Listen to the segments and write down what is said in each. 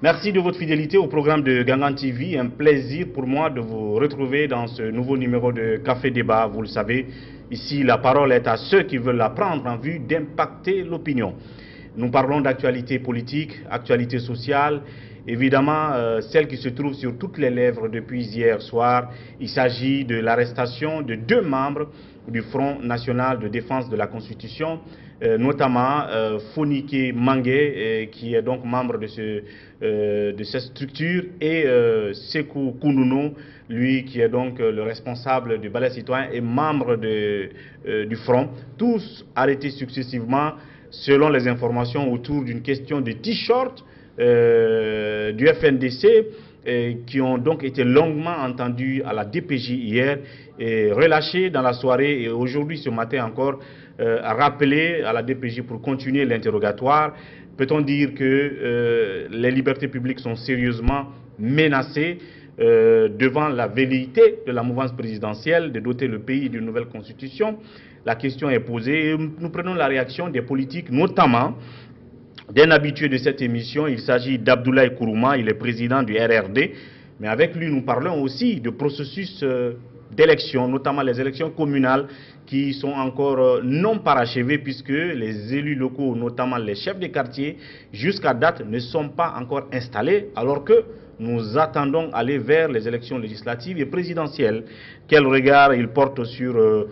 Merci de votre fidélité au programme de Gangan TV. Un plaisir pour moi de vous retrouver dans ce nouveau numéro de Café Débat. Vous le savez, ici la parole est à ceux qui veulent la prendre en vue d'impacter l'opinion. Nous parlons d'actualité politique, actualité sociale, évidemment celle qui se trouve sur toutes les lèvres depuis hier soir. Il s'agit de l'arrestation de 2 membres du Front National de Défense de la Constitution, notamment Fonike Mangue, qui est donc membre de cette structure, et Sekou Kounounou, lui qui est donc le responsable du Balai Citoyen et membre du Front, tous arrêtés successivement selon les informations autour d'une question de t-shirt du FNDC, qui ont donc été longuement entendus à la DPJ hier et relâchés dans la soirée, et aujourd'hui ce matin encore rappelés à la DPJ pour continuer l'interrogatoire. Peut-on dire que les libertés publiques sont sérieusement menacées devant la velléité de la mouvance présidentielle de doter le pays d'une nouvelle constitution? La question est posée et nous prenons la réaction des politiques, notamment d'un habitué de cette émission. Il s'agit d'Abdoulaye Kourouma, il est président du RRD, mais avec lui nous parlons aussi de processus d'élections, notamment les élections communales qui sont encore non parachevées, puisque les élus locaux, notamment les chefs de quartier, jusqu'à date ne sont pas encore installés, alors que nous attendons aller vers les élections législatives et présidentielles. Quel regard il porte sur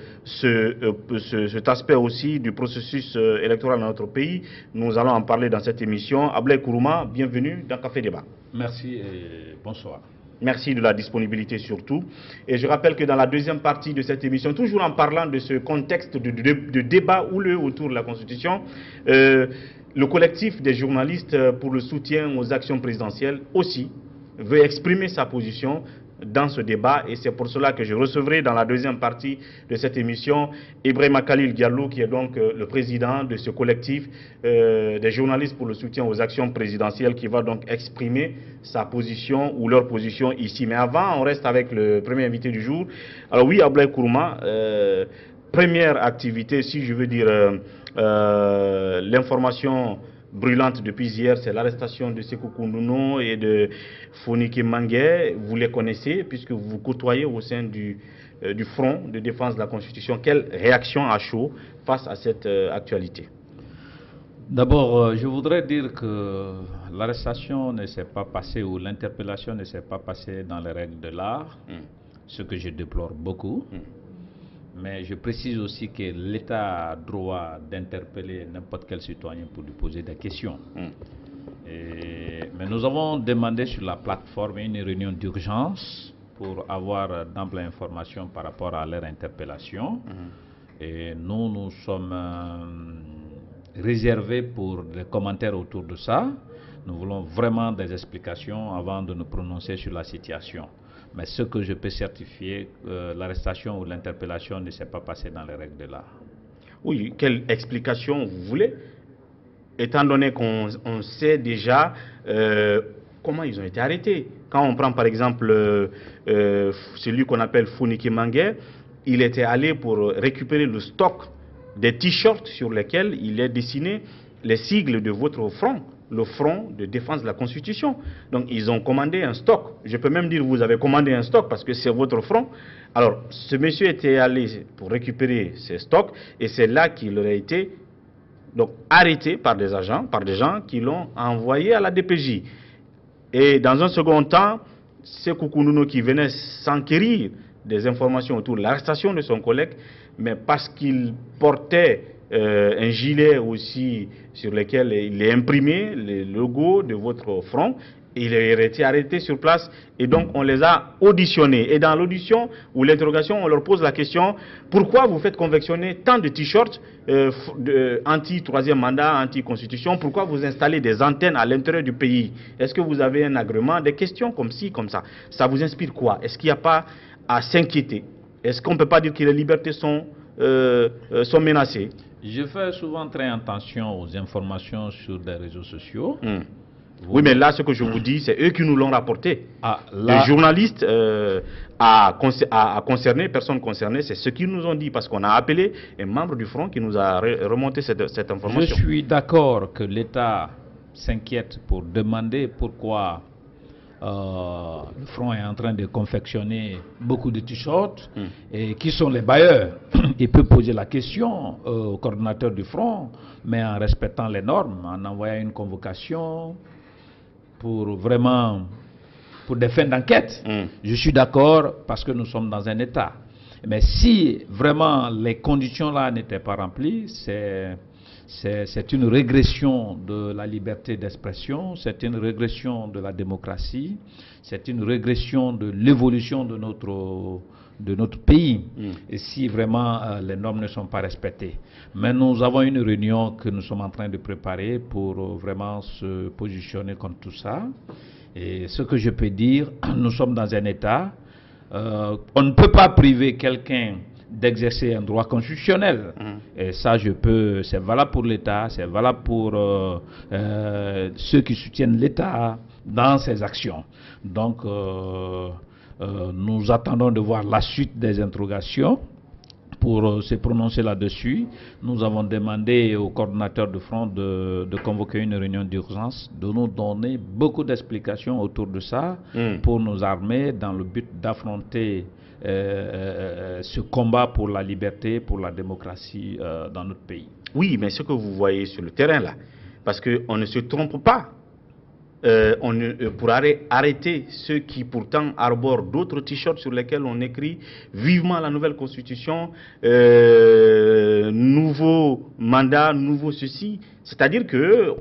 cet aspect aussi du processus électoral dans notre pays? Nous allons en parler dans cette émission. Abdoulaye Kourouma, bienvenue dans Café Débat. Merci et bonsoir. Merci de la disponibilité surtout. Et je rappelle que dans la deuxième partie de cette émission, toujours en parlant de ce contexte de débat houleux autour de la Constitution, le collectif des journalistes pour le soutien aux actions présidentielles aussi veut exprimer sa position dans ce débat, et c'est pour cela que je recevrai dans la deuxième partie de cette émission Ibrahima Khalil Diallo, qui est donc le président de ce collectif des journalistes pour le soutien aux actions présidentielles, qui va donc exprimer sa position ou leur position ici. Mais avant, on reste avec le premier invité du jour. Alors oui, Abdoulaye Kourouma, première activité, si je veux dire l'information brûlante depuis hier, c'est l'arrestation de Sekou Kounounou et de Fonike Mangue. Vous les connaissez puisque vous côtoyez au sein du Front de défense de la Constitution. Quelle réaction à chaud face à cette actualité? D'abord, je voudrais dire que l'arrestation ne s'est pas passée, ou l'interpellation ne s'est pas passée dans les règles de l'art, ce que je déplore beaucoup. Mais je précise aussi que l'État a droit d'interpeller n'importe quel citoyen pour lui poser des questions. Mais nous avons demandé sur la plateforme une réunion d'urgence pour avoir d'ample information par rapport à leur interpellation. Et nous sommes réservés pour des commentaires autour de ça. Nous voulons vraiment des explications avant de nous prononcer sur la situation. Mais ce que je peux certifier, l'arrestation ou l'interpellation ne s'est pas passée dans les règles de l'art. Oui, quelle explication vous voulez? Étant donné qu'on sait déjà comment ils ont été arrêtés. Quand on prend par exemple celui qu'on appelle Fonike Mangue, il était allé pour récupérer le stock des t-shirts sur lesquels il est dessiné les sigles de votre front, le Front de défense de la Constitution. Donc ils ont commandé un stock. Je peux même dire que vous avez commandé un stock parce que c'est votre front. Alors ce monsieur était allé pour récupérer ces stocks, et c'est là qu'il aurait été donc arrêté par des agents, par des gens qui l'ont envoyé à la DPJ. Et dans un second temps, c'est Kounounou qui venait s'enquérir des informations autour de l'arrestation de son collègue, mais parce qu'il portait un gilet aussi sur lequel il est imprimé le logo de votre front, il a été arrêté sur place, et donc on les a auditionnés. Et dans l'audition ou l'interrogation, on leur pose la question: pourquoi vous faites confectionner tant de t-shirts anti-troisième mandat, anti-constitution? Pourquoi vous installez des antennes à l'intérieur du pays? Est-ce que vous avez un agrément? Des questions comme ci, comme ça. Ça vous inspire quoi? Est-ce qu'il n'y a pas à s'inquiéter? Est-ce qu'on ne peut pas dire que les libertés sont menacées? Je fais souvent très attention aux informations sur des réseaux sociaux. Oui, mais là, ce que je vous dis, c'est eux qui nous l'ont rapporté. Les journalistes concernés, personnes concernées, c'est ce qu'ils nous ont dit, parce qu'on a appelé un membre du Front qui nous a remonté cette information. Je suis d'accord que l'État s'inquiètent pour demander pourquoi le Front est en train de confectionner beaucoup de t-shirts et qui sont les bailleurs. Il peut poser la question au coordonnateur du Front, mais en respectant les normes, en envoyant une convocation pour vraiment pour des fins d'enquête. Je suis d'accord parce que nous sommes dans un État. Mais si vraiment les conditions là n'étaient pas remplies, c'est une régression de la liberté d'expression, c'est une régression de la démocratie, c'est une régression de l'évolution de notre pays, et si vraiment les normes ne sont pas respectées. Mais nous avons une réunion que nous sommes en train de préparer pour vraiment se positionner contre tout ça. Et ce que je peux dire, nous sommes dans un État, on ne peut pas priver quelqu'un d'exercer un droit constitutionnel. Et ça, c'est valable pour l'État, c'est valable pour ceux qui soutiennent l'État dans ses actions. Donc, nous attendons de voir la suite des interrogations pour se prononcer là-dessus. Nous avons demandé au coordonnateur de Front de convoquer une réunion d'urgence, de nous donner beaucoup d'explications autour de ça pour nous armer dans le but d'affronter ce combat pour la liberté, pour la démocratie dans notre pays. Oui, mais ce que vous voyez sur le terrain là, parce qu'on ne se trompe pas, pour arrêter ceux qui pourtant arborent d'autres t-shirts sur lesquels on écrit vivement la nouvelle constitution, nouveau mandat, nouveau ceci, c'est-à-dire que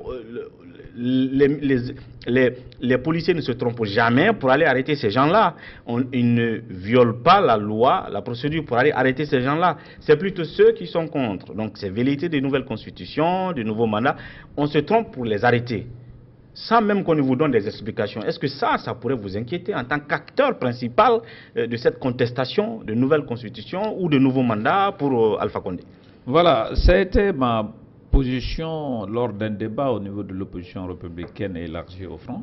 les policiers ne se trompent jamais pour aller arrêter ces gens-là. Ils ne violent pas la loi, la procédure pour aller arrêter ces gens-là. C'est plutôt ceux qui sont contre. Donc c'est velléité des nouvelles constitutions, des nouveaux mandats. On se trompe pour les arrêter, sans même qu'on vous donne des explications. Est-ce que ça pourrait vous inquiéter en tant qu'acteur principal de cette contestation de nouvelles constitutions ou de nouveaux mandats pour Alpha Condé? Voilà, ça a été ma position lors d'un débat au niveau de l'opposition républicaine élargie au Front.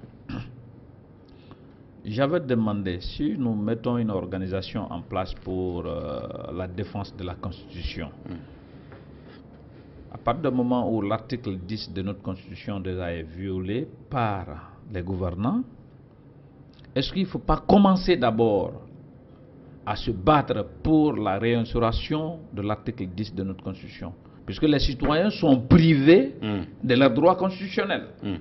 J'avais demandé si nous mettons une organisation en place pour la défense de la Constitution. À partir du moment où l'article 10 de notre Constitution déjà est violé par les gouvernants, est-ce qu'il ne faut pas commencer d'abord à se battre pour la réinstauration de l'article 10 de notre Constitution? Puisque les citoyens sont privés de leurs droits constitutionnels.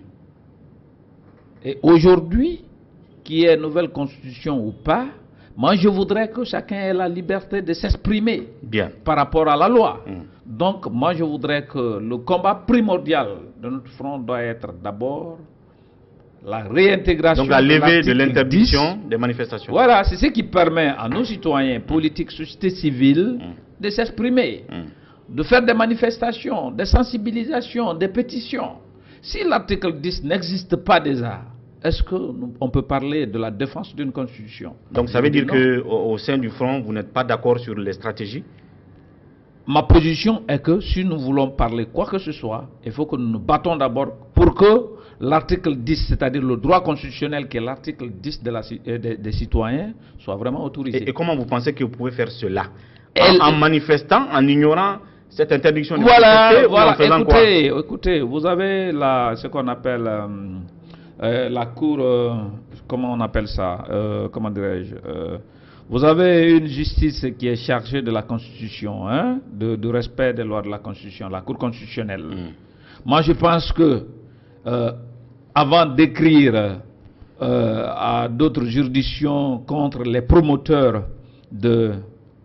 Et aujourd'hui, qu'il y ait une nouvelle constitution ou pas, moi je voudrais que chacun ait la liberté de s'exprimer par rapport à la loi. Donc moi je voudrais que le combat primordial de notre front doit être d'abord la réintégration. Donc la levée de l'interdiction des manifestations. Voilà, c'est ce qui permet à nos citoyens politiques, société civile, de s'exprimer, de faire des manifestations, des sensibilisations, des pétitions. Si l'article 10 n'existe pas déjà, est-ce qu'on peut parler de la défense d'une constitution? Donc ça veut dire qu'au sein du Front, vous n'êtes pas d'accord sur les stratégies? Ma position est que si nous voulons parler quoi que ce soit, il faut que nous nous battons d'abord pour que l'article 10, c'est-à-dire le droit constitutionnel qui est l'article 10 des citoyens, soit vraiment autorisé. Et comment vous pensez que vous pouvez faire cela? En manifestant, en ignorant cette interdiction de manifester, ou en faisant écoutez, vous avez ce qu'on appelle la cour, comment on appelle ça, comment dirais-je, vous avez une justice qui est chargée de la Constitution, hein, du respect des lois de la Constitution, la Cour constitutionnelle. Moi, je pense que avant d'écrire à d'autres juridictions contre les promoteurs d'une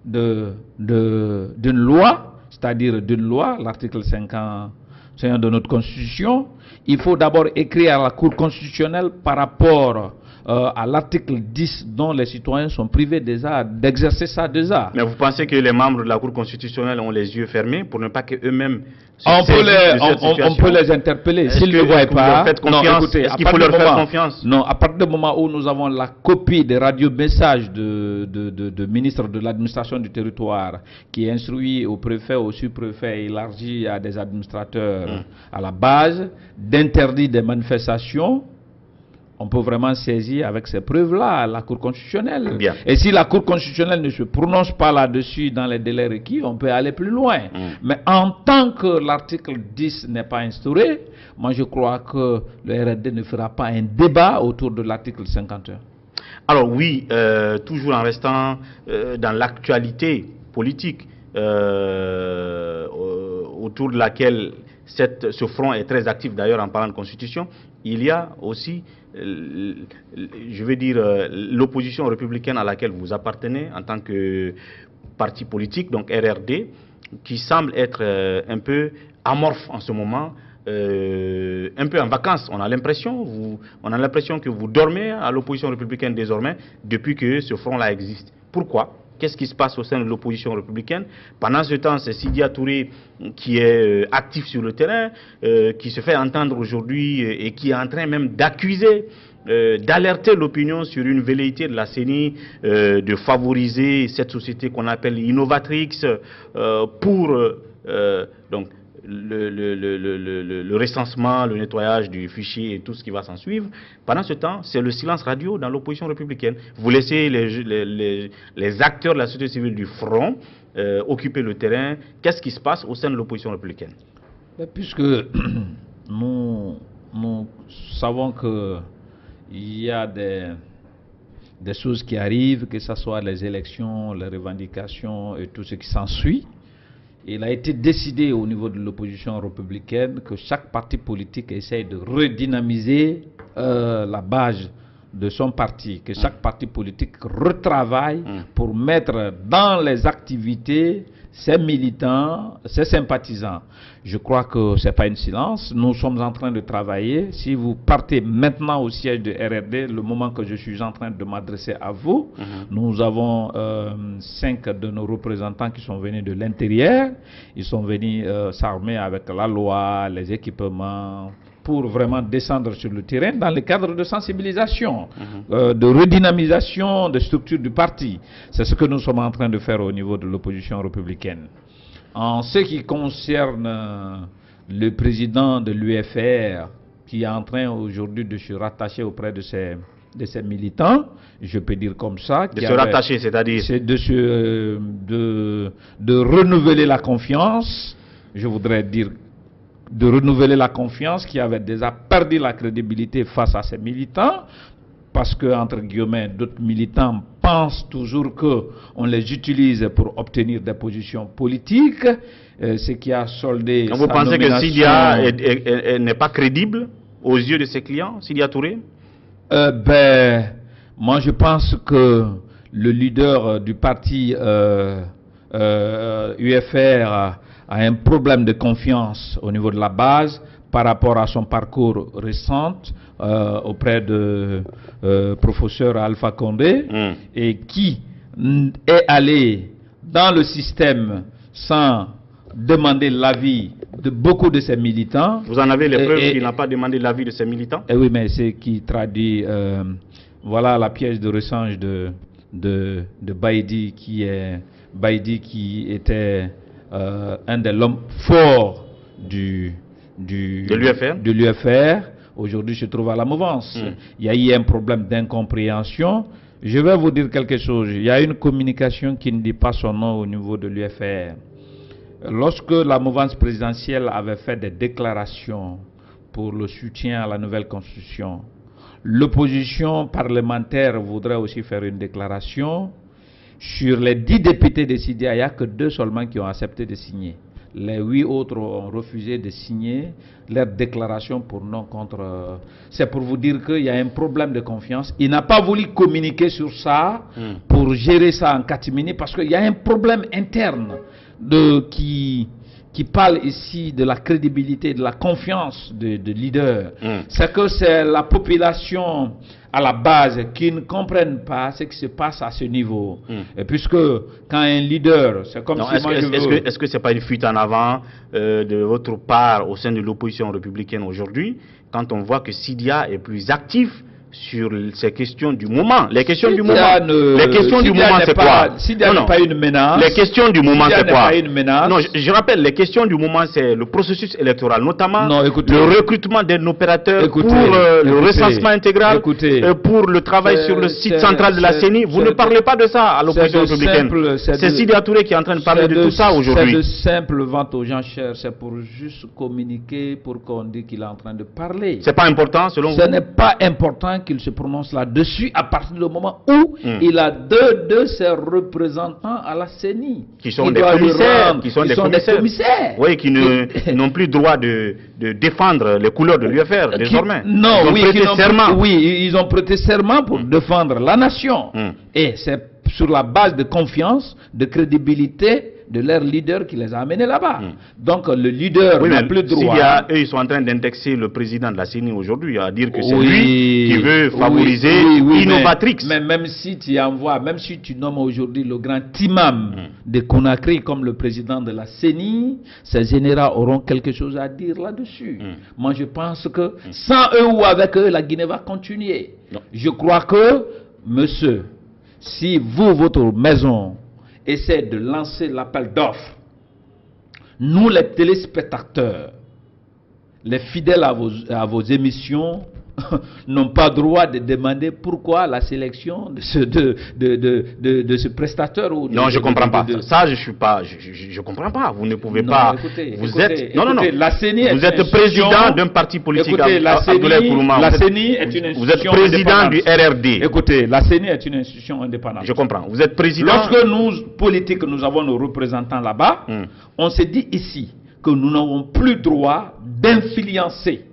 loi, c'est-à-dire d'une loi, l'article 51 de notre Constitution, il faut d'abord écrire à la Cour constitutionnelle par rapport à l'article 10 dont les citoyens sont privés déjà d'exercer ça déjà. Mais vous pensez que les membres de la Cour constitutionnelle ont les yeux fermés pour ne pas qu'eux-mêmes on peut les interpeller s'ils ne voient pas. Est-ce qu'il faut leur faire confiance? Non, à partir du moment où nous avons la copie des radiomessages de ministre de l'administration du territoire qui est instruit au préfet, au sous-préfet, élargi à des administrateurs à la base, d'interdire des manifestations, on peut vraiment saisir avec ces preuves-là la Cour constitutionnelle. Bien. Et si la Cour constitutionnelle ne se prononce pas là-dessus dans les délais requis, on peut aller plus loin. Mais en tant que l'article 10 n'est pas instauré, moi je crois que le RRD ne fera pas un débat autour de l'article 51. Alors oui, toujours en restant dans l'actualité politique, autour de laquelle ce front est très actif d'ailleurs en parlant de constitution, il y a aussi, je veux dire, l'opposition républicaine à laquelle vous appartenez en tant que parti politique, donc RRD, qui semble être un peu amorphe en ce moment, un peu en vacances. On a l'impression que vous dormez à l'opposition républicaine désormais depuis que ce front-là existe. Pourquoi ? Qu'est-ce qui se passe au sein de l'opposition républicaine? Pendant ce temps, c'est Sidya Touré qui est actif sur le terrain, qui se fait entendre aujourd'hui et qui est en train même d'accuser, d'alerter l'opinion sur une velléité de la CENI de favoriser cette société qu'on appelle Innovatrix pour donc le recensement, le nettoyage du fichier et tout ce qui va s'en suivre. Pendant ce temps, c'est le silence radio dans l'opposition républicaine. Vous laissez les acteurs de la société civile du front occuper le terrain. Qu'est-ce qui se passe au sein de l'opposition républicaine? Puisque nous savons qu'il y a des choses qui arrivent, que ce soit les élections, les revendications et tout ce qui s'ensuit, il a été décidé au niveau de l'opposition républicaine que chaque parti politique essaye de redynamiser la base de son parti, que chaque parti politique retravaille pour mettre dans les activités ses militants, ses sympathisants. Je crois que ce n'est pas une silence. Nous sommes en train de travailler. Si vous partez maintenant au siège de RRD, le moment que je suis en train de m'adresser à vous, nous avons 5 de nos représentants qui sont venus de l'intérieur. Ils sont venus s'armer avec la loi, les équipements, pour vraiment descendre sur le terrain dans le cadre de sensibilisation, de redynamisation des structures du parti. C'est ce que nous sommes en train de faire au niveau de l'opposition républicaine. En ce qui concerne le président de l'UFR, qui est en train aujourd'hui de se rattacher auprès de ses militants, je peux dire comme ça. De se rattacher, c'est-à-dire de renouveler la confiance, je voudrais dire de renouveler la confiance, qui avait déjà perdu la crédibilité face à ses militants, parce que, entre guillemets, d'autres militants pensent toujours qu'on les utilise pour obtenir des positions politiques, ce qui a soldé. Donc vous pensez que Sidya n'est pas crédible aux yeux de ses clients, Sidya Touré? Moi je pense que le leader du parti UFR a un problème de confiance au niveau de la base par rapport à son parcours récent auprès de professeur Alpha Condé et qui est allé dans le système sans demander l'avis de beaucoup de ses militants. Vous en avez les preuves qu'il n'a pas demandé l'avis de ses militants? Oui, mais c'est qui traduit voilà la pièce de rechange de Baïdi qui était un des hommes forts de l'UFR, aujourd'hui se trouve à la mouvance. Il y a eu un problème d'incompréhension. Je vais vous dire quelque chose. Il y a une communication qui ne dit pas son nom au niveau de l'UFR. Lorsque la mouvance présidentielle avait fait des déclarations pour le soutien à la nouvelle constitution, l'opposition parlementaire voudrait aussi faire une déclaration. Sur les 10 députés de Sidya, il n'y a que 2 seulement qui ont accepté de signer. Les 8 autres ont refusé de signer leur déclaration pour non contre. C'est pour vous dire qu'il y a un problème de confiance. Il n'a pas voulu communiquer sur ça pour gérer ça en catimini parce qu'il y a un problème interne qui parle ici de la crédibilité, de la confiance de leader. C'est que c'est la population à la base qui ne comprennent pas ce qui se passe à ce niveau. Et puisque quand un leader, c'est comme si moi je veux... Est-ce que ce n'est pas une fuite en avant de votre part au sein de l'opposition républicaine aujourd'hui, quand on voit que Sidya est plus actif sur ces questions du moment. Les questions du moment. Les questions du moment, c'est quoi? S'il n'y a pas une menace. Les questions du moment, c'est quoi? Non, je rappelle, les questions du moment, c'est le processus électoral, notamment le recrutement d'un opérateur pour le recensement intégral, pour le travail sur le site central de la CENI. Vous ne parlez pas de ça à l'opposition républicaine. C'est Sidya Touré qui est en train de parler de tout ça aujourd'hui. C'est de simple vente aux gens chers, c'est pour juste communiquer, pour qu'on dise qu'il est en train de parler. C'est pas important selon vous? Ce n'est pas important qu'il se prononce là-dessus à partir du moment où il a deux de ses représentants à la CENI. Qui sont des commissaires. Qui sont des commissaires. Oui, qui n'ont plus droit de défendre les couleurs de l'UFR désormais. Non, ils ont prêté serment pour défendre la nation. Et c'est sur la base de confiance, de crédibilité de leur leader qui les a amenés là-bas. Donc le leader n'a plus droit. Eux, ils sont en train d'indexer le président de la CENI aujourd'hui, à dire que c'est lui qui veut favoriser Innovatrix. Mais même si tu envoies, même si tu nommes aujourd'hui le grand imam de Conakry comme le président de la CENI, ces généraux auront quelque chose à dire là-dessus. Moi, je pense que sans eux ou avec eux, la Guinée va continuer. Je crois que, monsieur, si vous, votre maison, essaie de lancer l'appel d'offres, nous les téléspectateurs, les fidèles à vos émissions, n'ont pas droit de demander pourquoi la sélection de ce prestateur. Non, je ne comprends pas. Ça, je ne comprends pas. Vous ne pouvez pas. Vous êtes président d'un parti politique. Écoutez, la CENI est une institution. Vous êtes président du RRD. Écoutez, la CENI est une institution indépendante. Je comprends. Vous êtes président. Lorsque nous, politiques, nous avons nos représentants là-bas, on s'est dit ici que nous n'avons plus droit d'influencer.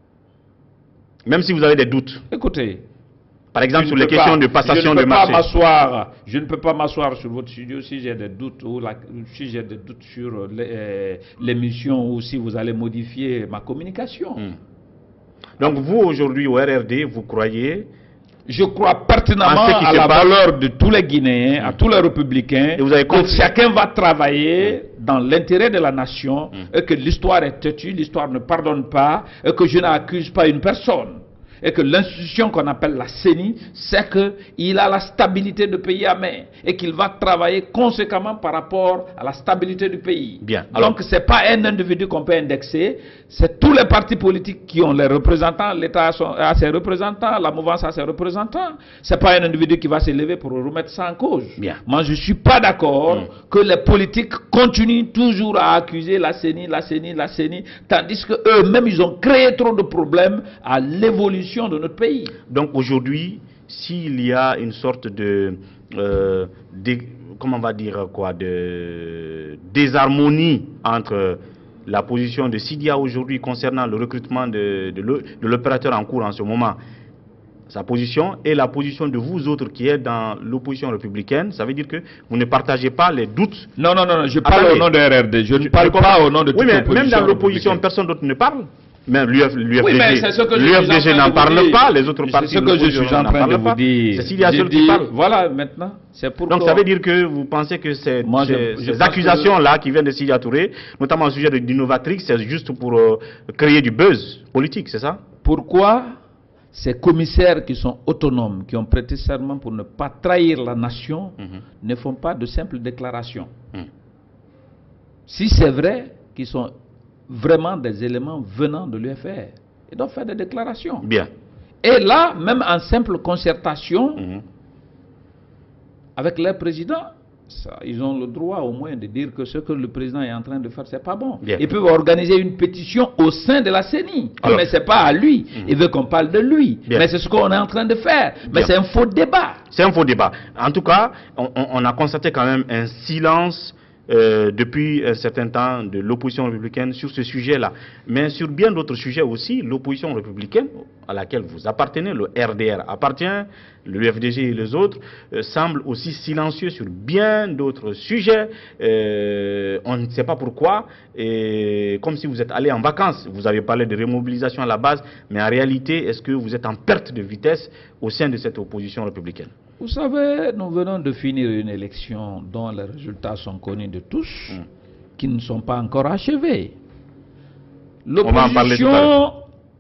Même si vous avez des doutes. Écoutez. Par exemple, sur les questions de passation de marché. Je ne peux pas m'asseoir sur votre studio si j'ai des doutes ou si j'ai des doutes sur l'émission ou si vous allez modifier ma communication. Donc vous, aujourd'hui, au RRD, vous croyez... Je crois pertinemment à la valeur de tous les Guinéens, à tous les républicains, que chacun va travailler dans l'intérêt de la nation, et que l'histoire est têtue, l'histoire ne pardonne pas, et que je n'accuse pas une personne. Et que l'institution qu'on appelle la CENI, c'est qu'il a la stabilité du pays à main et qu'il va travailler conséquemment par rapport à la stabilité du pays. Bien. Donc ce n'est pas un individu qu'on peut indexer, c'est tous les partis politiques qui ont les représentants, l'État a ses représentants, la mouvance a ses représentants. Ce n'est pas un individu qui va se lever pour remettre ça en cause. Bien. Moi je ne suis pas d'accord que les politiques continuent toujours à accuser la CENI, tandis qu'eux-mêmes ils ont créé trop de problèmes à l'évolution de notre pays. Donc aujourd'hui, s'il y a une sorte de comment on va dire quoi, de désharmonie entre la position de Sidya aujourd'hui concernant le recrutement de l'opérateur en cours en ce moment, sa position, et la position de vous autres qui êtes dans l'opposition républicaine, ça veut dire que vous ne partagez pas les doutes. Non, je parle au nom de RRD, je ne parle pas au nom de toute l'opposition. Oui, mais même dans l'opposition, personne d'autre ne parle. Même l'UFDG n'en parle pas, les autres partis c'est ce que je suis en train de vous dire. C'est Sidya seul qui parle. Voilà, maintenant, c'est pourquoi. Donc ça veut dire que vous pensez que ces accusations-là qui viennent de Sidya Touré, notamment au sujet d'Innovatrix, c'est juste pour créer du buzz politique, c'est ça? Pourquoi ces commissaires qui sont autonomes, qui ont prêté serment pour ne pas trahir la nation, ne font pas de simples déclarations? Si c'est vrai qu'ils sont vraiment des éléments venant de l'UFR, ils doivent faire des déclarations. Bien. Et là, même en simple concertation avec leur président, ils ont le droit au moins de dire que ce que le président est en train de faire, c'est pas bon. Bien. Ils peuvent organiser une pétition au sein de la CENI. Mais c'est pas à lui. Il veut qu'on parle de lui. Bien. Mais c'est ce qu'on est en train de faire. Mais c'est un faux débat. C'est un faux débat. En tout cas, on a constaté quand même un silence depuis un certain temps de l'opposition républicaine sur ce sujet-là. Mais sur bien d'autres sujets aussi, l'opposition républicaine à laquelle vous appartenez, le RDR appartient, le FDG et les autres, semblent aussi silencieux sur bien d'autres sujets. On ne sait pas pourquoi, et comme si vous êtes allé en vacances. Vous avez parlé de remobilisation à la base, mais en réalité, est-ce que vous êtes en perte de vitesse au sein de cette opposition républicaine? Vous savez, nous venons de finir une élection dont les résultats sont connus de tous, qui ne sont pas encore achevés. L'opposition,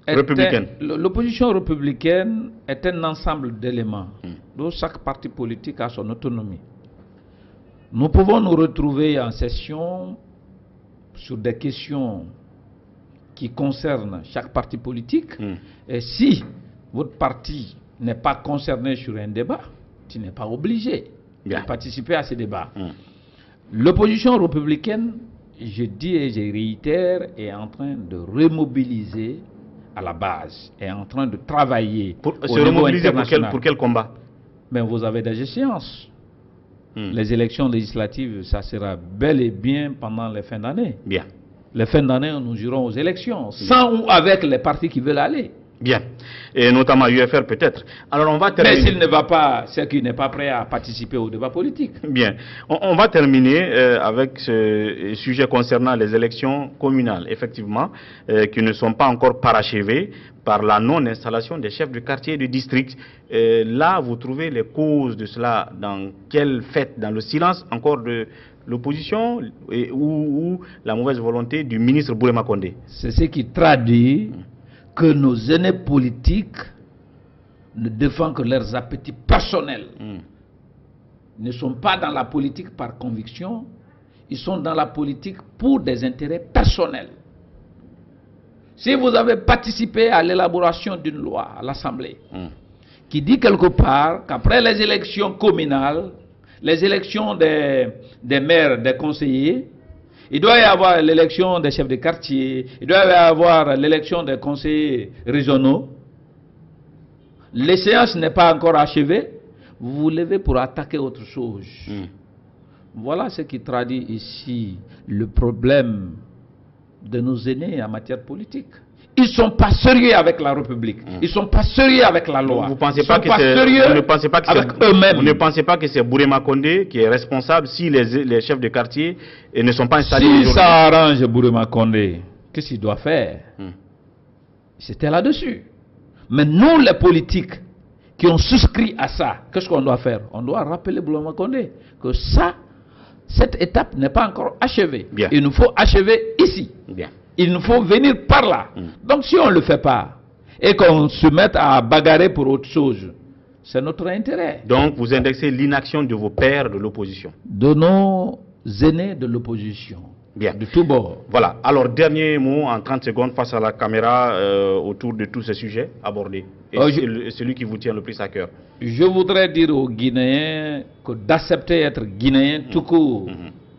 républicaine. L'opposition républicaine est un ensemble d'éléments dont chaque parti politique a son autonomie. Nous pouvons nous retrouver en session sur des questions qui concernent chaque parti politique. Et si votre parti n'est pas concerné sur un débat, tu n'es pas obligé de participer à ce débat. L'opposition républicaine, je dis et je réitère, est en train de remobiliser à la base, est en train de travailler se remobiliser pour quel combat? Mais vous avez des échéances. Les élections législatives, ça sera bel et bien pendant les fins d'année. Bien. Les fins d'année, nous irons aux élections, sans ou avec les partis qui veulent aller. Bien. Et notamment UFR peut-être. Alors on va terminer. Mais s'il ne va pas, c'est qu'il n'est pas prêt à participer au débat politique. Bien. On va terminer avec ce sujet concernant les élections communales, effectivement, qui ne sont pas encore parachevées par la non-installation des chefs de quartier et de district. Là, vous trouvez les causes de cela dans quel fait? Dans le silence encore de l'opposition ou la mauvaise volonté du ministre Bourema Condé? C'est ce qui traduit que nos aînés politiques ne défendent que leurs appétits personnels. Ne sont pas dans la politique par conviction, ils sont dans la politique pour des intérêts personnels. Si vous avez participé à l'élaboration d'une loi à l'Assemblée qui dit quelque part qu'après les élections communales, les élections des maires, des conseillers, il doit y avoir l'élection des chefs de quartier, il doit y avoir l'élection des conseillers régionaux. L'échéance n'est pas encore achevée, vous vous levez pour attaquer autre chose. Voilà ce qui traduit ici le problème de nos aînés en matière politique. Ils ne sont pas sérieux avec la République. Ils ne sont pas sérieux avec la loi. Vous ne pensez pas que c'est Bourema Condé qui est responsable si les chefs de quartier ne sont pas installés aujourd'hui? Si ça arrange Bourema Condé, qu'est-ce qu'il doit faire? C'était là-dessus. Mais nous, les politiques qui ont souscrit à ça, qu'est-ce qu'on doit faire? On doit rappeler Bourema Condé que cette étape n'est pas encore achevée. Bien. Il nous faut achever ici. Bien. Il nous faut venir par là. Donc si on ne le fait pas et qu'on se mette à bagarrer pour autre chose, c'est notre intérêt. Donc vous indexez l'inaction de vos pairs de l'opposition? De nos aînés de l'opposition. Bien. De tous bords. Voilà. Alors dernier mot en 30 secondes face à la caméra autour de tous ces sujets abordés. Et celui qui vous tient le plus à cœur. Je voudrais dire aux Guinéens que d'accepter être Guinéen tout court.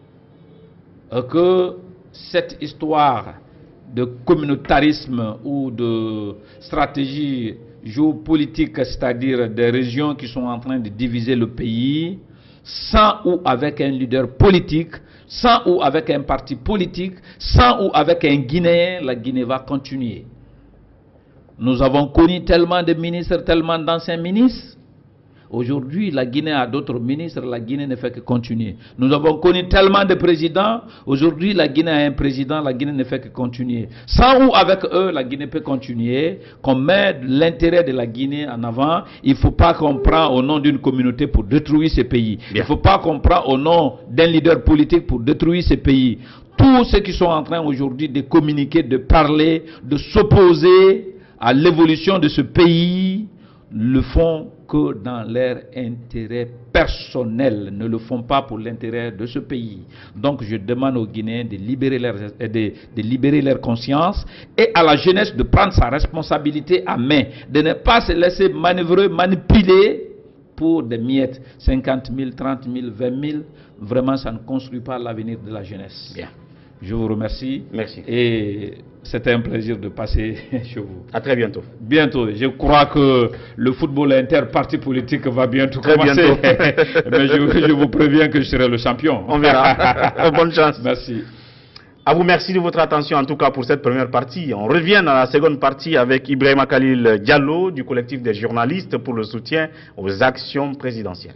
Que cette histoire de communautarisme ou de stratégie géopolitique, c'est-à-dire des régions qui sont en train de diviser le pays, sans ou avec un leader politique, sans ou avec un parti politique, sans ou avec un Guinéen, la Guinée va continuer. Nous avons connu tellement de ministres, tellement d'anciens ministres. Aujourd'hui, la Guinée a d'autres ministres, la Guinée ne fait que continuer. Nous avons connu tellement de présidents. Aujourd'hui, la Guinée a un président, la Guinée ne fait que continuer. Sans ou avec eux, la Guinée peut continuer. Qu'on met l'intérêt de la Guinée en avant. Il ne faut pas qu'on prenne au nom d'une communauté pour détruire ce pays. Bien. Il ne faut pas qu'on prenne au nom d'un leader politique pour détruire ce pays. Tous ceux qui sont en train aujourd'hui de communiquer, de parler, de s'opposer à l'évolution de ce pays, le font que dans leur intérêt personnel, ne le font pas pour l'intérêt de ce pays. Donc je demande aux Guinéens de libérer leur conscience et à la jeunesse de prendre sa responsabilité à main, de ne pas se laisser manœuvrer, manipuler pour des miettes, 50 000, 30 000, 20 000. Vraiment, ça ne construit pas l'avenir de la jeunesse. Bien. Je vous remercie. Merci. Et c'était un plaisir de passer chez vous. À très bientôt. Bientôt. Je crois que le football interparti politique va bientôt commencer. Mais je vous préviens que je serai le champion. On verra. Bonne chance. Merci. À vous, merci de votre attention en tout cas pour cette première partie. On revient dans la seconde partie avec Ibrahima Khalil Diallo du collectif des journalistes pour le soutien aux actions présidentielles.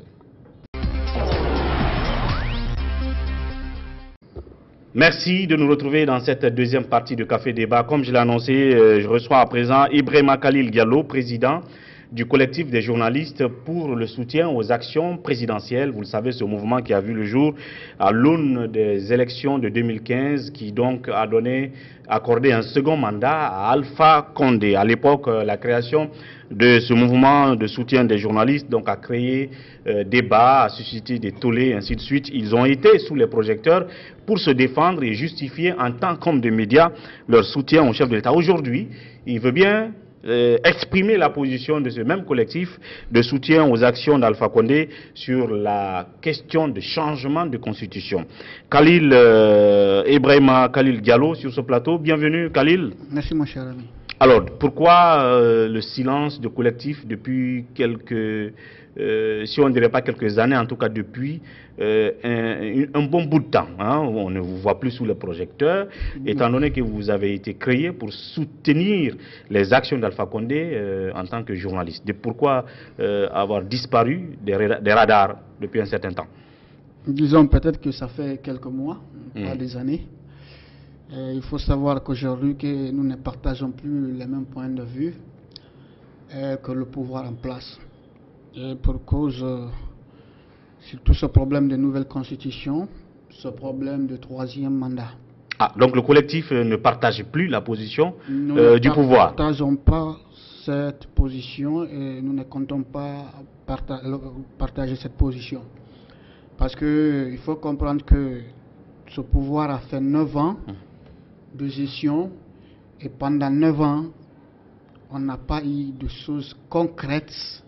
Merci de nous retrouver dans cette deuxième partie de Café Débat. Comme je l'ai annoncé, je reçois à présent Ibrahima Khalil Diallo, président du collectif des journalistes pour le soutien aux actions présidentielles. Vous le savez, ce mouvement qui a vu le jour à l'aune des élections de 2015, qui donc a accordé un second mandat à Alpha Condé. À l'époque, la création de ce mouvement de soutien des journalistes donc a créé débat, a suscité des tollés, ainsi de suite. Ils ont été sous les projecteurs pour se défendre et justifier en tant qu'hommes de médias leur soutien au chef de l'État. Aujourd'hui, il veut bien exprimer la position de ce même collectif de soutien aux actions d'Alpha Condé sur la question de changement de constitution. Khalil Ibrahima Khalil Diallo sur ce plateau. Bienvenue Khalil. Merci mon cher ami. Alors, pourquoi le silence du collectif depuis quelques, si on ne dirait pas quelques années, en tout cas depuis un bon bout de temps, hein, on ne vous voit plus sous le projecteur, étant donné que vous avez été créé pour soutenir les actions d'Alpha Condé en tant que journaliste. Pourquoi avoir disparu des radars depuis un certain temps? Disons peut-être que ça fait quelques mois, pas des années. Il faut savoir qu'aujourd'hui, que nous ne partageons plus les mêmes points de vue que le pouvoir en place. Et pour cause, surtout ce problème de nouvelle constitution, ce problème de troisième mandat. Ah, donc le collectif ne partage plus la position du pouvoir. Nous ne partageons pas cette position et nous ne comptons pas partager cette position. Parce qu'il faut comprendre que ce pouvoir a fait 9 ans de gestion et pendant 9 ans, on n'a pas eu de choses concrètes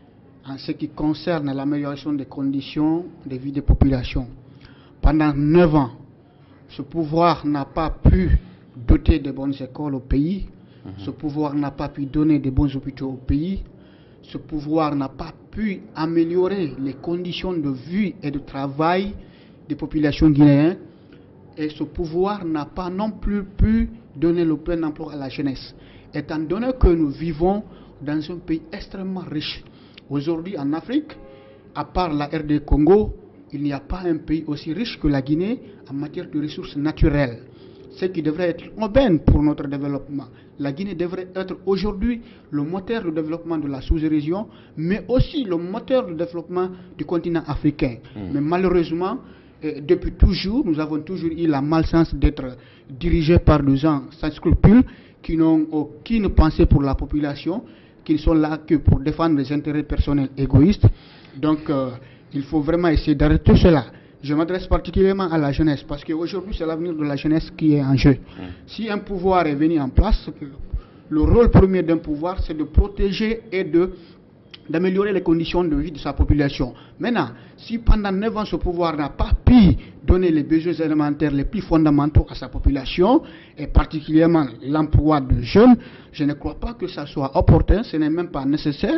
en ce qui concerne l'amélioration des conditions de vie des populations. Pendant 9 ans, ce pouvoir n'a pas pu doter de bonnes écoles au pays, ce pouvoir n'a pas pu donner de bons hôpitaux au pays, ce pouvoir n'a pas pu améliorer les conditions de vie et de travail des populations guinéennes. Et ce pouvoir n'a pas non plus pu donner le plein emploi à la jeunesse. Étant donné que nous vivons dans un pays extrêmement riche. Aujourd'hui en Afrique, à part la RD Congo, il n'y a pas un pays aussi riche que la Guinée en matière de ressources naturelles. Ce qui devrait être une aubaine pour notre développement. La Guinée devrait être aujourd'hui le moteur de développement de la sous-région, mais aussi le moteur de développement du continent africain. Mais malheureusement, depuis toujours, nous avons toujours eu la malchance d'être dirigés par des gens sans scrupules qui n'ont aucune pensée pour la population, qui ne sont là que pour défendre les intérêts personnels égoïstes. Donc, il faut vraiment essayer d'arrêter cela. Je m'adresse particulièrement à la jeunesse parce qu'aujourd'hui, c'est l'avenir de la jeunesse qui est en jeu. Si un pouvoir est venu en place, le rôle premier d'un pouvoir, c'est de protéger et d'améliorer les conditions de vie de sa population. Maintenant, si pendant 9 ans ce pouvoir n'a pas pu donner les besoins élémentaires les plus fondamentaux à sa population, et particulièrement l'emploi de jeunes, je ne crois pas que ça soit opportun, ce n'est même pas nécessaire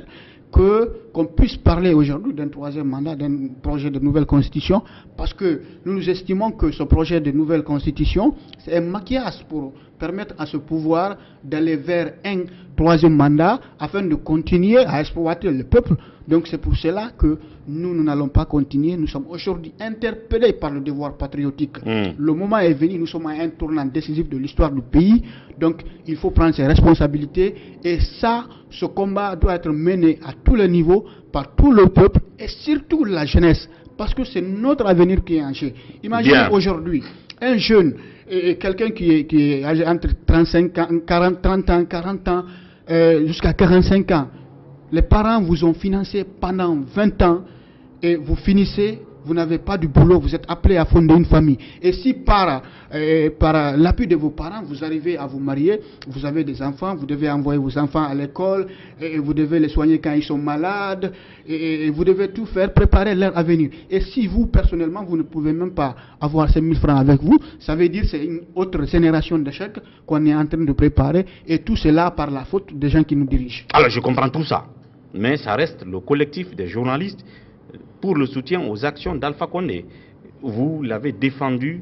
qu'on puisse parler aujourd'hui d'un troisième mandat, d'un projet de nouvelle constitution, parce que nous estimons que ce projet de nouvelle constitution, c'est un maquillage pour permettre à ce pouvoir d'aller vers un troisième mandat afin de continuer à exploiter le peuple. Donc c'est pour cela que nous n'allons pas continuer. Nous sommes aujourd'hui interpellés par le devoir patriotique. Le moment est venu, nous sommes à un tournant décisif de l'histoire du pays. Donc il faut prendre ses responsabilités. Et ça, ce combat doit être mené à tous les niveaux, par tout le peuple et surtout la jeunesse. Parce que c'est notre avenir qui est en jeu. Imaginez aujourd'hui un jeune, quelqu'un qui est âgé entre 35 ans, 30 ans, 40 ans, jusqu'à 45 ans. Les parents vous ont financé pendant 20 ans et vous finissez, vous n'avez pas du boulot, vous êtes appelé à fonder une famille. Et si par l'appui de vos parents, vous arrivez à vous marier, vous avez des enfants, vous devez envoyer vos enfants à l'école, et vous devez les soigner quand ils sont malades, et vous devez tout faire, préparer leur avenir. Et si vous, personnellement, vous ne pouvez même pas avoir ces 1000 francs avec vous, ça veut dire que c'est une autre génération d'échecs qu'on est en train de préparer, et tout cela par la faute des gens qui nous dirigent. Alors je comprends tout ça, mais ça reste le collectif des journalistes pour le soutien aux actions d'Alpha Condé. Vous l'avez défendu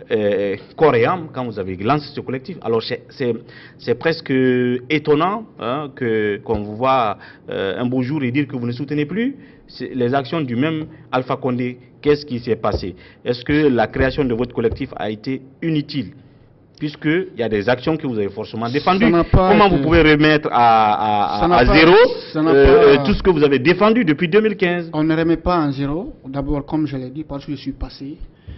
corps et âme quand vous avez lancé ce collectif. Alors c'est presque étonnant hein, qu'on vous voit un beau jour et dire que vous ne soutenez plus les actions du même Alpha Condé. Qu'est-ce qui s'est passé? Est-ce que la création de votre collectif a été inutile? puisqu'il y a des actions que vous avez forcément défendues. Comment vous pouvez remettre à zéro tout ce que vous avez défendu depuis 2015? On ne remet pas en zéro. D'abord, comme je l'ai dit, parce que je suis passé,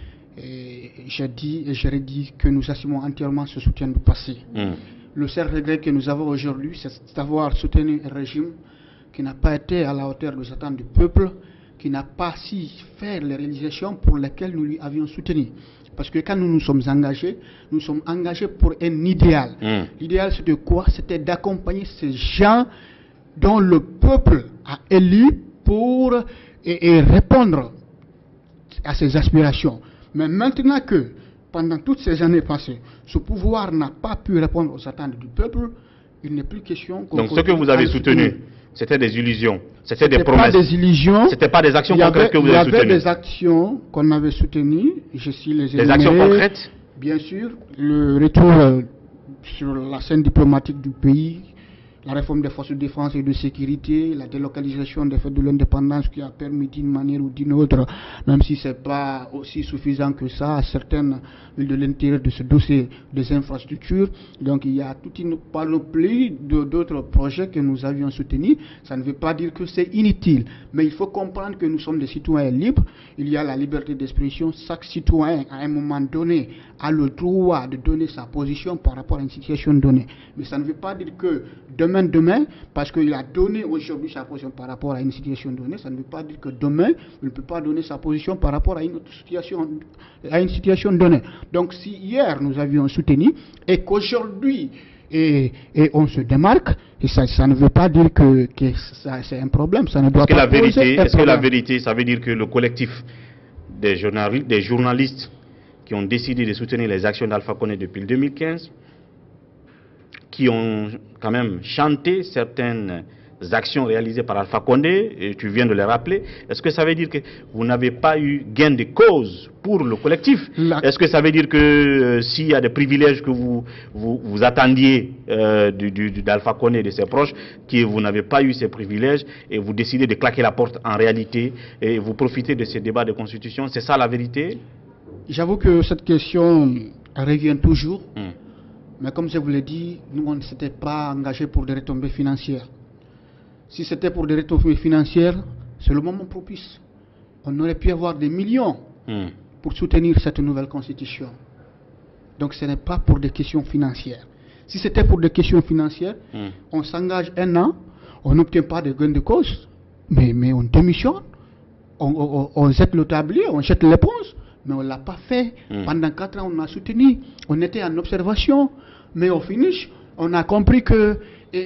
j'ai dit et je redis que nous assumons entièrement ce soutien du passé. Le seul regret que nous avons aujourd'hui, c'est d'avoir soutenu un régime qui n'a pas été à la hauteur des attentes du peuple, qui n'a pas su faire les réalisations pour lesquelles nous lui avions soutenu. Parce que quand nous nous sommes engagés pour un idéal. L'idéal, c'était quoi? C'était d'accompagner ces gens dont le peuple a élu pour répondre à ses aspirations. Mais maintenant que, pendant toutes ces années passées, ce pouvoir n'a pas pu répondre aux attentes du peuple, il n'est plus question... Donc ce que vous avez soutenu, c'était des illusions, c'était des promesses. Pas des illusions. C'était pas des actions concrètes que vous avez soutenues. Il y avait des actions qu'on avait soutenues, je suis les énumérées. Des actions concrètes? Bien sûr, le retour sur la scène diplomatique du pays, la réforme des forces de défense et de sécurité, la délocalisation des fêtes de l'indépendance qui a permis d'une manière ou d'une autre, même si ce n'est pas aussi suffisant que ça, à certaines villes de l'intérieur de ce dossier des infrastructures. Donc il y a toute une panoplie d'autres projets que nous avions soutenus. Ça ne veut pas dire que c'est inutile, mais il faut comprendre que nous sommes des citoyens libres. Il y a la liberté d'expression. Chaque citoyen, à un moment donné, a le droit de donner sa position par rapport à une situation donnée. Mais ça ne veut pas dire que demain, parce qu'il a donné aujourd'hui sa position par rapport à une situation donnée, ça ne veut pas dire que demain, il ne peut pas donner sa position par rapport à une autre situation donnée. Donc si hier nous avions soutenu et qu'aujourd'hui on se démarque, et ça ne veut pas dire que c'est un problème, ça ne doit pas poser un problème. Est-ce que la vérité, ça veut dire que le collectif des journalistes qui ont décidé de soutenir les actions d'Alpha Condé depuis le 2015, qui ont quand même chanté certaines actions réalisées par Alpha Condé, et tu viens de les rappeler, est-ce que ça veut dire que vous n'avez pas eu gain de cause pour le collectif? Est-ce que ça veut dire que s'il y a des privilèges que vous attendiez d'Alpha Condé et de ses proches, que vous n'avez pas eu ces privilèges et vous décidez de claquer la porte en réalité et vous profitez de ces débats de constitution? C'est ça la vérité? J'avoue que cette question revient toujours. Mais comme je vous l'ai dit, nous on ne s'était pas engagé pour des retombées financières. Si c'était pour des retombées financières, c'est le moment propice. On aurait pu avoir des millions pour soutenir cette nouvelle constitution. Donc ce n'est pas pour des questions financières. Si c'était pour des questions financières, on s'engage un an, on n'obtient pas de gain de cause, mais on démissionne, on jette le tablier, on jette l'éponge. Mais on ne l'a pas fait. Pendant 4 ans, on a soutenu. On était en observation. Mais au finish, on a compris que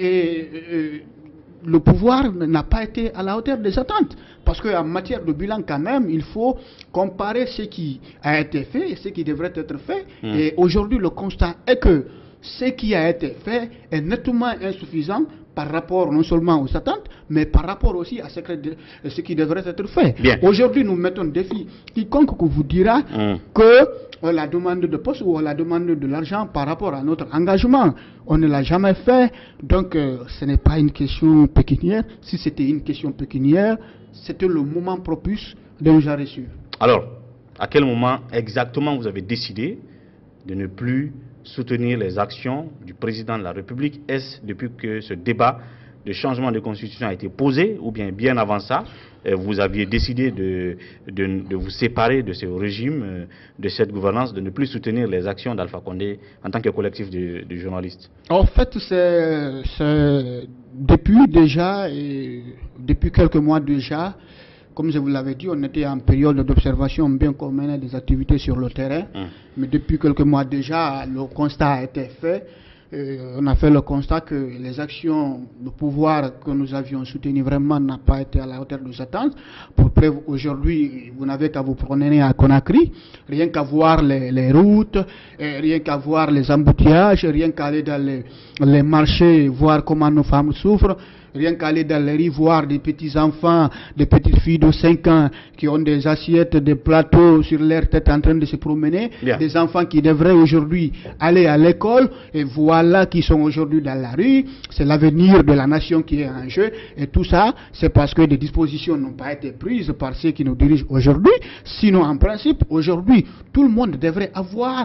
le pouvoir n'a pas été à la hauteur des attentes. Parce qu'en matière de bilan, quand même, il faut comparer ce qui a été fait et ce qui devrait être fait. Et aujourd'hui, le constat est que ce qui a été fait est nettement insuffisant par rapport non seulement aux attentes, mais par rapport aussi à ce qui devrait être fait. Aujourd'hui, nous mettons le défi. Quiconque vous dira que la demande de poste ou la demande de l'argent par rapport à notre engagement, on ne l'a jamais fait. Donc, ce n'est pas une question pécuniaire. Si c'était une question pécuniaire, c'était le moment propice de nous arrêter. Alors, à quel moment exactement vous avez décidé de ne plus soutenir les actions du président de la République? Est-ce depuis que ce débat de changement de constitution a été posé, ou bien avant ça, vous aviez décidé de vous séparer de ce régime, de cette gouvernance, de ne plus soutenir les actions d'Alpha Condé en tant que collectif de journalistes? En fait, c'est depuis déjà, et depuis quelques mois déjà, comme je vous l'avais dit, on était en période d'observation, bien qu'on menait des activités sur le terrain. Mais depuis quelques mois déjà, le constat a été fait. On a fait le constat que les actions de pouvoir que nous avions soutenues vraiment n'ont pas été à la hauteur de nos attentes. Pour preuve, aujourd'hui, vous n'avez qu'à vous promener à Conakry, rien qu'à voir les routes, rien qu'à voir les embouteillages, rien qu'à aller dans les marchés, voir comment nos femmes souffrent. Rien qu'aller dans les rues, voir des petits enfants, des petites filles de 5 ans qui ont des assiettes, des plateaux sur leur tête en train de se promener. Des enfants qui devraient aujourd'hui aller à l'école et voilà qui sont aujourd'hui dans la rue. C'est l'avenir de la nation qui est en jeu. Et tout ça, c'est parce que des dispositions n'ont pas été prises par ceux qui nous dirigent aujourd'hui. Sinon, en principe, aujourd'hui, tout le monde devrait avoir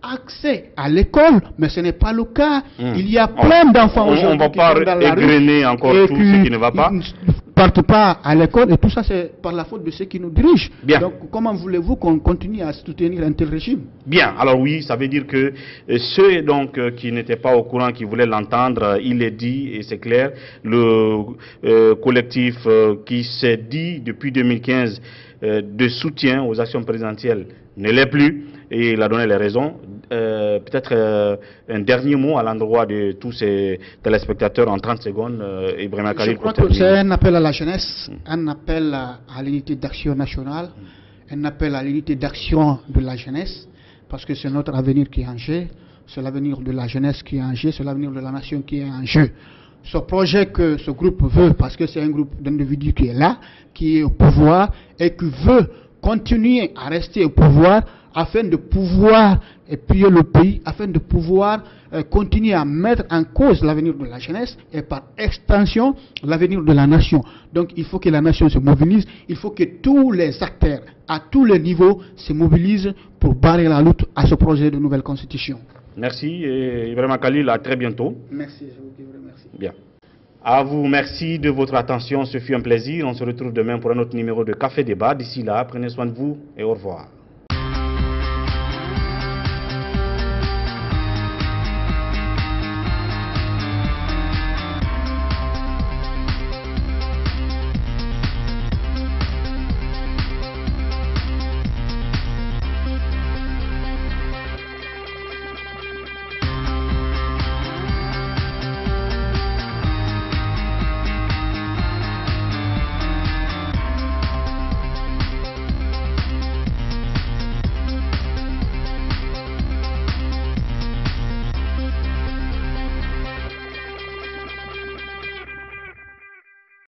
accès à l'école, mais ce n'est pas le cas. Il y a plein d'enfants aujourd'hui. On ne va pas égrener encore tout ce qui ne va pas. Ils ne partent pas à l'école et tout ça c'est par la faute de ceux qui nous dirigent. Bien. Donc comment voulez-vous qu'on continue à soutenir un tel régime? Bien, alors oui, ça veut dire que ceux donc qui n'étaient pas au courant, qui voulaient l'entendre, il est dit et c'est clair, le collectif qui s'est dit depuis 2015 de soutien aux actions présidentielles ne l'est plus et il a donné les raisons. Peut-être un dernier mot à l'endroit de tous ces téléspectateurs en 30 secondes, Ibrahima Khalil. Je crois que c'est un appel à la jeunesse, un appel à l'unité d'action nationale, un appel à l'unité d'action de la jeunesse, parce que c'est notre avenir qui est en jeu, c'est l'avenir de la jeunesse qui est en jeu, c'est l'avenir de la nation qui est en jeu. Ce projet que ce groupe veut, parce que c'est un groupe d'individus qui est là, qui est au pouvoir et qui veut continuer à rester au pouvoir afin de pouvoir épuyer le pays, afin de pouvoir continuer à mettre en cause l'avenir de la jeunesse et par extension l'avenir de la nation. Donc il faut que la nation se mobilise, il faut que tous les acteurs à tous les niveaux se mobilisent pour barrer la lutte à ce projet de nouvelle constitution. Merci Ibrahima Khalil, à très bientôt. Merci, je vous remercie. Bien. À vous, merci de votre attention, ce fut un plaisir. On se retrouve demain pour un autre numéro de Café Débat. D'ici là, prenez soin de vous et au revoir.